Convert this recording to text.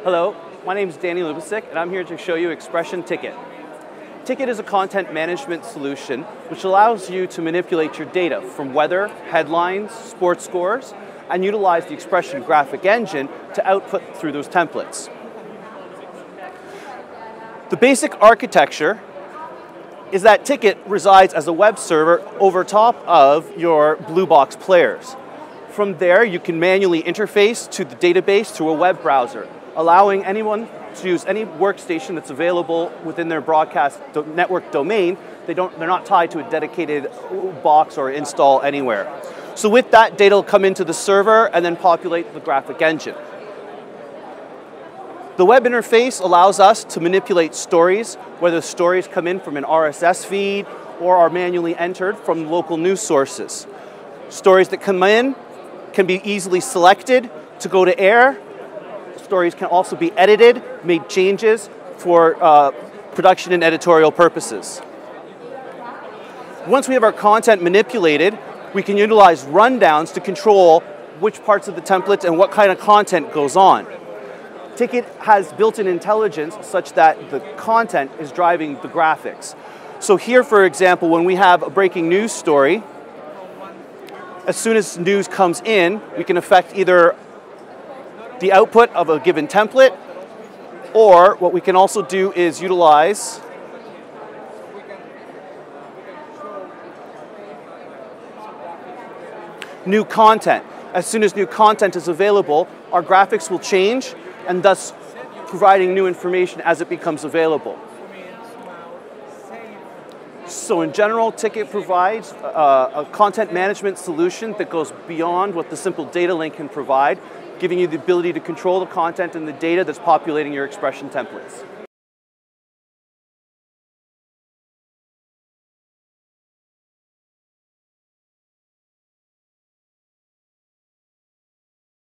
Hello, my name is Danny Lubasic, and I'm here to show you XPression Ticket. Ticket is a content management solution which allows you to manipulate your data from weather, headlines, sports scores, and utilize the XPression graphic engine to output through those templates. The basic architecture is that Ticket resides as a web server over top of your Blue Box players. From there, you can manually interface to the database through a web browser, allowing anyone to use any workstation that's available within their broadcast network domain. They're not tied to a dedicated box or install anywhere. So with that, data will come into the server and then populate the graphic engine. The web interface allows us to manipulate stories, whether stories come in from an RSS feed or are manually entered from local news sources. Stories that come in can be easily selected to go to air. Stories can also be edited, made changes for production and editorial purposes. Once we have our content manipulated, we can utilize rundowns to control which parts of the template and what kind of content goes on. Ticket has built-in intelligence such that the content is driving the graphics. So here, for example, when we have a breaking news story, as soon as news comes in, we can affect either the output of a given template, or what we can also do is utilize new content. As soon as new content is available, our graphics will change, and thus providing new information as it becomes available. So in general, Ticket provides a content management solution that goes beyond what the simple data link can provide, giving you the ability to control the content and the data that's populating your XPression templates.